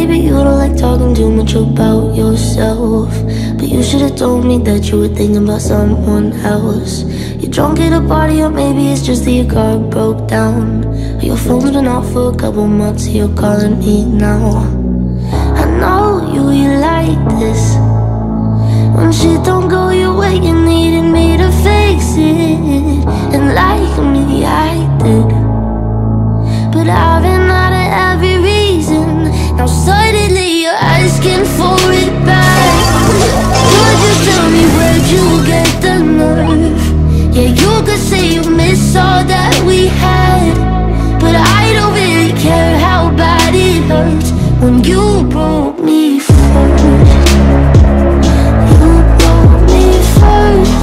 maybe you don't like talking too much about yourself, but you should've told me that you were thinking about someone else. You're drunk at a party, or maybe it's just that your car broke down, or your phone's been off for a couple months, and you're calling me now. I know you like this. When shit don't go your way, you needed me to fix it. And like me, I did, but I've been out of every reason. Now suddenly you're asking for it back. Could you tell me where'd you get the nerve? Yeah, you could say you miss all that we had, but I don't really care how bad it hurts when you broke me first. You broke me first.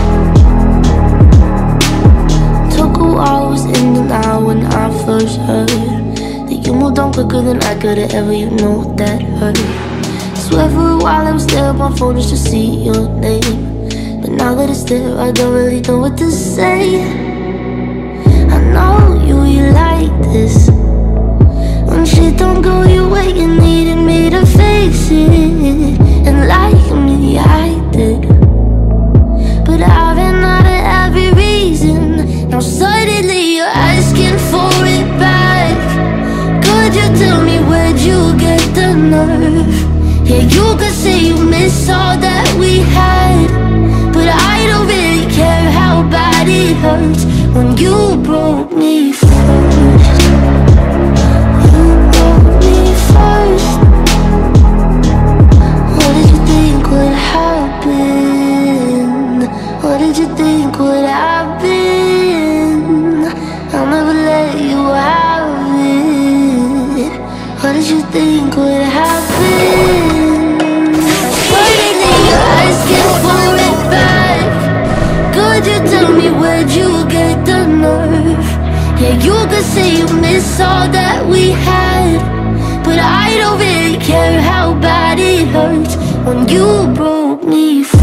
Took a while, was in the now when I first heard that you moved on quicker than I could've ever, you know that hurt. Swear for a while I was there on my phone just to see your name, but now that it's there, I don't really know what to say. I know you like this. When shit don't go your way, you needed me to fix it. And like me, I did, but I've been out of every reason. Now suddenly you're asking for it back. Could you tell me where'd you get the nerve? Yeah, you could say you miss all that we had, but I don't really care how bad it hurts when you broke me first. You broke me first. What did you think would happen? What did you think would happen? I'll never let you have it. What did you think would happen? Suddenly you're asking for it back. Could you tell me where'd you get the nerve? Yeah, you could say you miss all that we had, but I don't really care how bad it hurts when you broke me.